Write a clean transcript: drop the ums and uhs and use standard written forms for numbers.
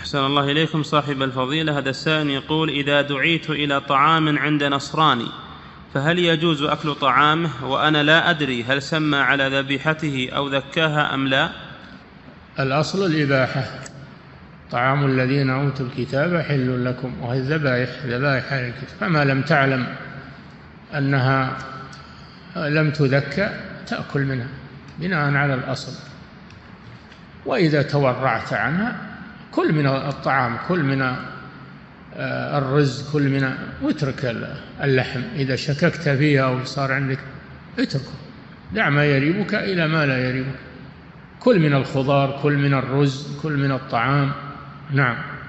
أحسن الله إليكم صاحب الفضيلة. هذا السائل يقول: إذا دعيت إلى طعام عند نصراني فهل يجوز أكل طعامه وأنا لا أدري هل سمى على ذبيحته أو ذكاها أم لا؟ الأصل الإباحة. طعام الذين أوتوا الكتاب حل لكم، وهي ذبائح أهل الكتاب، فما لم تعلم أنها لم تذكى تأكل منها بناء على الأصل. وإذا تورعت عنها كل من الطعام، كل من الرز، كل من، واترك اللحم إذا شككت فيها أو صار عندك اتركه، دع ما يريبك إلى ما لا يريبك. كل من الخضار، كل من الرز، كل من الطعام. نعم.